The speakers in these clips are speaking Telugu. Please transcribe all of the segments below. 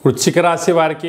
వృశ్చిక రాశి వారికి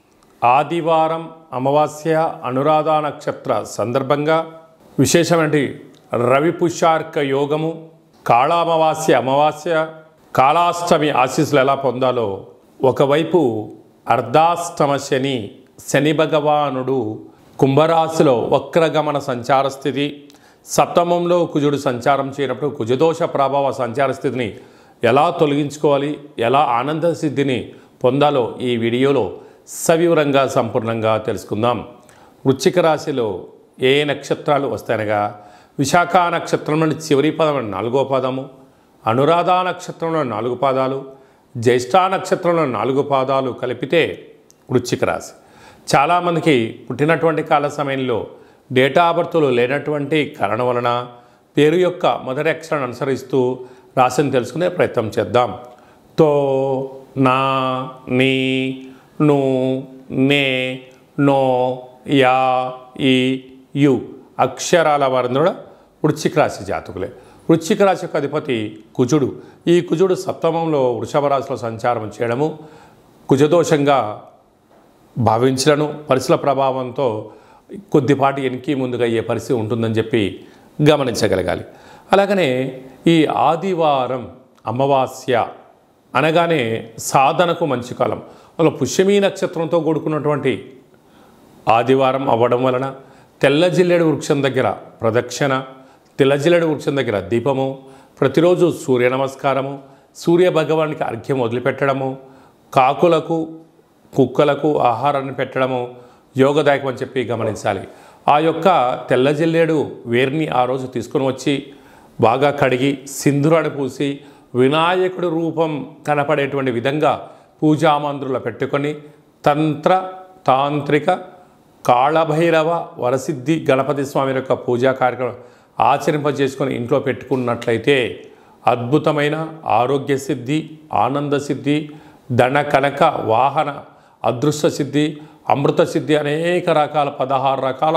ఆదివారం అమావాస్య అనురాధ నక్షత్ర సందర్భంగా విశేషమైన రవి పుష్యార్క యోగము, కాళామావాస్య అమావాస్య, కాళాష్టమి ఆశీస్సులు ఎలా పొందాలో, ఒకవైపు అర్ధాష్టమ శని భగవానుడు కుంభరాశిలో వక్రగమన సంచార స్థితి, సప్తమంలో కుజుడు సంచారం చేయనప్పుడు కుజదోష ప్రభావ సంచార స్థితిని ఎలా తొలగించుకోవాలి, ఎలా ఆనంద సిద్ధిని పొందాలో ఈ వీడియోలో సవివరంగా సంపూర్ణంగా తెలుసుకుందాం. వృశ్చిక రాశిలో ఏ నక్షత్రాలు వస్తాయనగా విశాఖ నక్షత్రంలోని చివరి పదం 4వ పాదము, అనురాధ నక్షత్రంలో 4 పాదాలు, జ్యేష్ఠ నక్షత్రంలో 4 పాదాలు కలిపితే వృశ్చిక రాశి. చాలామందికి పుట్టినటువంటి కాల సమయంలో డేటా ఆఫ్ బర్త్లు లేనటువంటి కారణం వలన పేరు యొక్క మొదటి అక్షరాన్ని అనుసరిస్తూ రాశిని తెలుసుకునే ప్రయత్నం చేద్దాం. తో, నా, నీ, ను, నే, నో, యా, ఈ, యు అక్షరాల వారందరూ వృశ్చిక రాశి జాతకులే. వృశ్చిక రాశి యొక్క అధిపతి కుజుడు. ఈ కుజుడు సప్తమంలో వృషభ రాశిలో సంచారం చేయడము కుజదోషంగా భావించడము, పరిస్థితుల ప్రభావంతో కొద్దిపాటి వెనక్కి ముందుగా అయ్యే పరిస్థితి ఉంటుందని చెప్పి గమనించగలగాలి. అలాగనే ఈ ఆదివారం అమావాస్య అనగానే సాధనకు మంచి కాలం. అందులో పుష్యమీ నక్షత్రంతో కూడుకున్నటువంటి ఆదివారం అవ్వడం వలన తెల్ల జిల్లేడు వృక్షం దగ్గర ప్రదక్షిణ, తెల్ల జిల్లేడు వృక్షం దగ్గర దీపము, ప్రతిరోజు సూర్య నమస్కారము, సూర్య భగవానికి అర్ఘ్యం వదిలిపెట్టడము, కాకులకు కుక్కలకు ఆహారాన్ని పెట్టడము యోగదాయకం అని చెప్పి గమనించాలి. ఆ యొక్క తెల్ల జిల్లేడు వేరుని ఆ రోజు తీసుకొని వచ్చి బాగా కడిగి సింధూరాన్ని పూసి వినాయకుడి రూపం కనపడేటువంటి విధంగా పూజామందులో పెట్టుకొని తంత్ర తాంత్రిక కాళభైరవ వరసిద్ధి గణపతి స్వామి యొక్క పూజా కార్యక్రమం ఆచరింపజేసుకొని ఇంట్లో పెట్టుకున్నట్లయితే అద్భుతమైన ఆరోగ్య సిద్ధి, ఆనంద సిద్ధి, ధన కనక వాహన అదృష్ట సిద్ధి, అమృత సిద్ధి అనేక రకాల 16 రకాల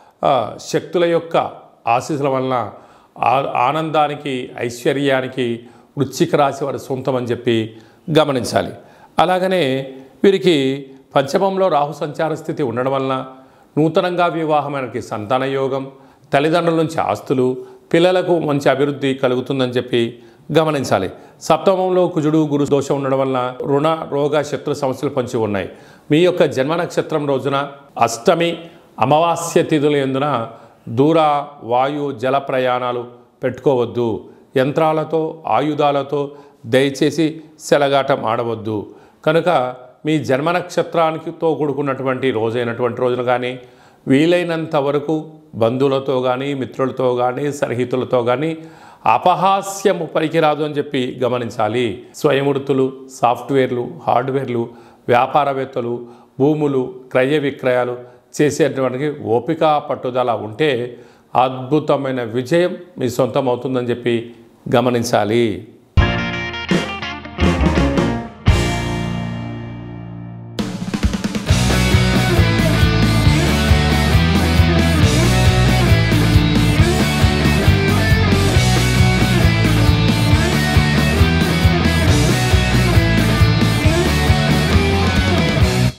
శక్తుల యొక్క ఆశీస్సుల వలన ఆనందానికి, ఐశ్వర్యానికి వృశ్చిక రాశి వారి సొంతం అని చెప్పి గమనించాలి. అలాగనే వీరికి పంచమంలో రాహు సంచార స్థితి ఉండడం వలన నూతనంగా వివాహమైనకి సంతాన యోగం, తల్లిదండ్రుల నుంచి ఆస్తులు, పిల్లలకు మంచి అభివృద్ధి కలుగుతుందని చెప్పి గమనించాలి. సప్తమంలో కుజుడు గురు దోషం ఉండడం వలన రుణ రోగ శత్రు సమస్యలు పొంచి ఉన్నాయి. మీ యొక్క జన్మ నక్షత్రం రోజున అష్టమి అమావాస్య తిథుల యందున దూర వాయు జల ప్రయాణాలు పెట్టుకోవద్దు. యంత్రాలతో ఆయుధాలతో దయచేసి సెలగాటం ఆడవద్దు. కనుక మీ జన్మ నక్షత్రానికితో కూడుకున్నటువంటి రోజైనటువంటి రోజున కానీ వీలైనంత వరకు బంధువులతో కానీ మిత్రులతో కానీ సన్నిహితులతో కానీ అపహాస్యము పనికిరాదు అని చెప్పి గమనించాలి. స్వయంవృత్తులు, సాఫ్ట్వేర్లు, హార్డ్వేర్లు, వ్యాపారవేత్తలు, భూములు క్రయ విక్రయాలు చేసేటువంటి ఓపిక పట్టుదల ఉంటే అద్భుతమైన విజయం మీ సొంతం అవుతుందని చెప్పి గమనించాలి.